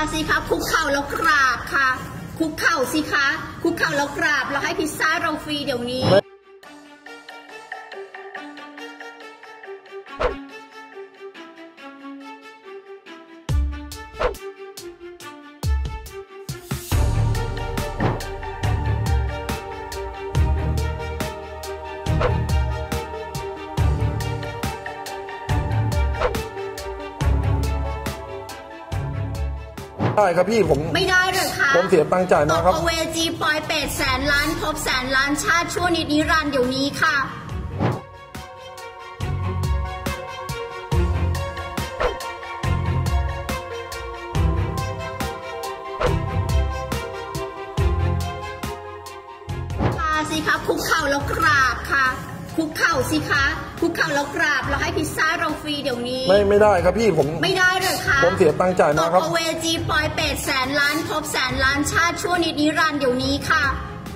สิคะคุกเข่าแล้วกราบค่ะคุกเข่าสิคะคุกเข่าแล้วกราบแล้วให้พิซซ่าเราฟรีเดี๋ยวนี้ได้ครับพี่ผมไม่ได้เลยค่ะผมเสียตังค์จ่ายมาครับตกเวจีปอยเป็ดแสนล้านพบแสนล้านชาติชั่วนิรันดร์เดี๋ยวนี้ค่ะสิคะคุกเข่าแล้วกราบค่ะคุกเข่าสิคะคุกเข่าแล้วกราบแล้วให้พิซซ่าเราฟรีเดี๋ยวนี้ไม่ได้ครับพี่ผมไม่ได้เลยค่ะผมเสียตังค์จ่ายมาครับตกเวจีปอยเป็ดแสนล้านพบแสนล้านชาติชั่วนิรันดร์เดี๋ยวนี้ค่ะ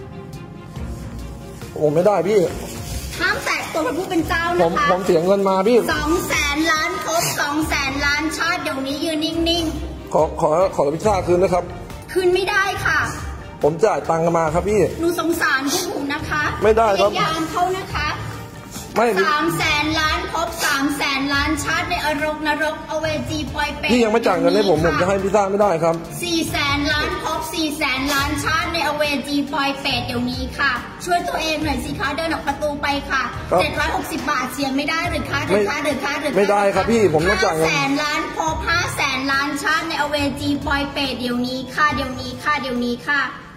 ผมไม่ได้พี่ห้ามแตะตัวพระผู้เป็นเจ้านะคะผมเสียเงินมาพี่ 200,000 ล้านพบ200,000 ล้านชาติเดี๋ยวนี้ยืนนิ่งๆขอพิซซ่าคืนนะครับคืนไม่ได้ค่ะผมจ่ายตังค์มาครับพี่หนูสงสารพวกหนูนะคะไม่ได้ครับยามเขานะคะไม่ 300,000 ล้านพบ300,000 ล้านชาติในนรกอเวจีปอยเป็ดพี่ยังไม่จ่ายเงินให้ผมจะให้พิซซ่าไม่ได้ครับ 400,000 ล้านพบ400,000 ล้านชาติในอเวจีปอยเป็ดเดี๋ยวนี้ค่ะช่วยตัวเองหน่อยสิคะเดินออกประตูไปค่ะ760 บาทเสียไม่ได้หรือคะเดินไม่ได้ครับพี่ผมต้องจ่ายเงิน 500,000 ล้านพบ500,000 ล้านชาติในอเวจีปอยเป็ดเดี๋ยวนี้ค่ะเดี๋ยวนี้ค่ะ